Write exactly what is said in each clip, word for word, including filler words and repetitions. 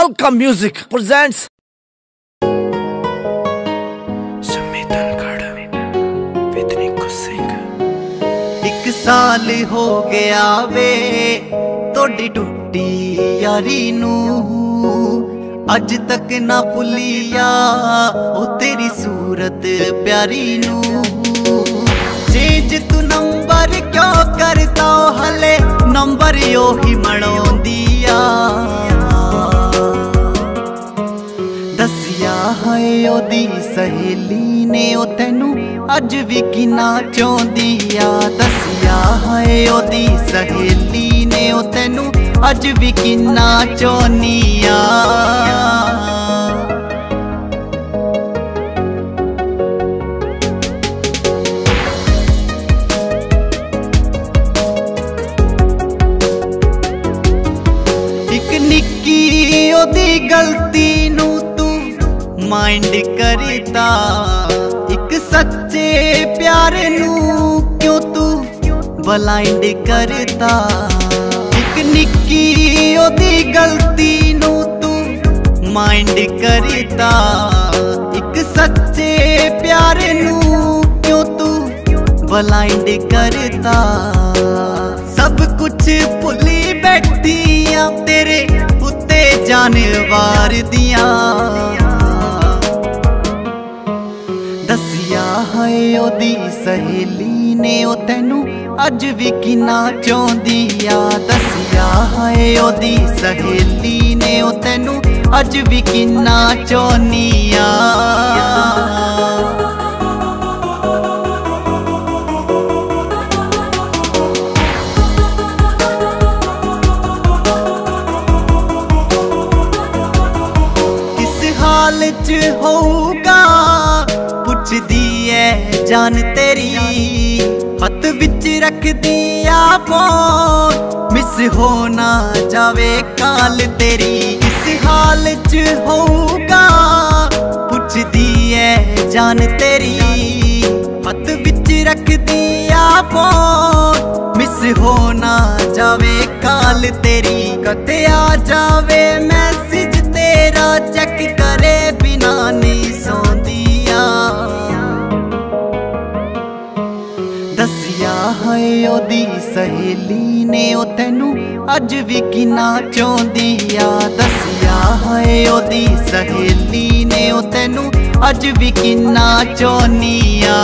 Welcome Music presents एक साल हो गया वे तोड़ी टुटी यारी नू अज तक ना भुलिया ओ तेरी सूरत प्यारी नू। चेंज तू नंबर क्यों करता हले नंबर यो ही मड़ोंदिया दसिया है ओदी सहेली ने ओ तेनू अज भी किना चाहदिया दसिया है ओदी सहेली ने ओ तेनू अज भी किना चाहनिया। एक निक्की ओदी गलती नू तू माइंड करता एक सच्चे प्यार नू क्यों तू ब्लाइंड करता। एक निक्की ओदी गलती नू तू माइंड करता एक सच्चे प्यार नू क्यों तू ब्लाइंड करता। सब कुछ भुली बैठिया तेरे उत्ते जानवार दिया दसिया है ओदी सहेली ने ओ तेनू अज भी किना चाहदिया दसिया है ओदी सहेली ने ओ तेनू अज भी किना चाहनिया। किस हाल च होगा पुछदी है जान तेरी हथ विच रख दिया फोन मिस हो ना जावे काल तेरी। किस हाल च होगा पुछदी है जान तेरी हथ विच रख दिया फोन मिस हो ना जावे काल तेरी। कदे आ जावे मैसेज तेरा चेक करे बिना नहीं सौंदिया दसिया है ओदी सहेली ने ओ तेनू अज भी किना चाहदिया दसिया है ओदी सहेली ने ओ तेनू अज भी किना चाहनिया।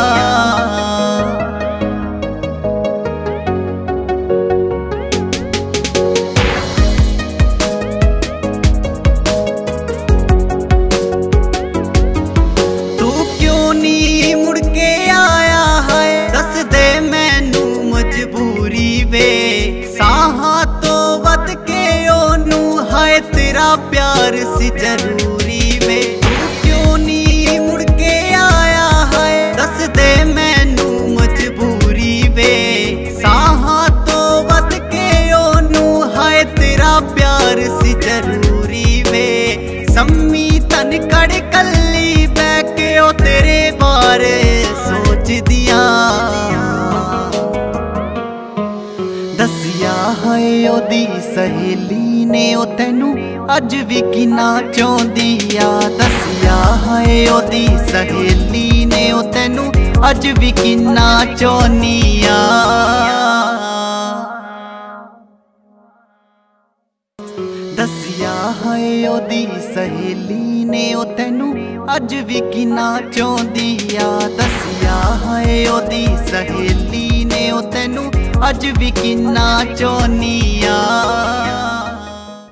तू क्यों नी मुड़ के आया है दस दे मैनू मजबूरी वे साहा तो वध के ओनू है तेरा प्यार सी जरूरी वे। तू क्यों नी मुड़ के आया है दस दे मैनू मजबूरी वे साहा तो वध के ओनू है तेरा प्यार सी जरूरी वे। सम्मी तन कड़ कल्ली बैके ओ तेरे बारे सोच दिया दसिया है ओदी सहेली ने ओ तेनू अज भी किना चाहदिया दसिया है ओदी सहेली ने ओ तेनू अज भी किना चाहनिया। दसिया है ओदी सहेली ने ओ तेनू अज भी किना चाहदिया दसिया है ओदी सहेली ने ओ तेनू अज भी किना चाहनिया।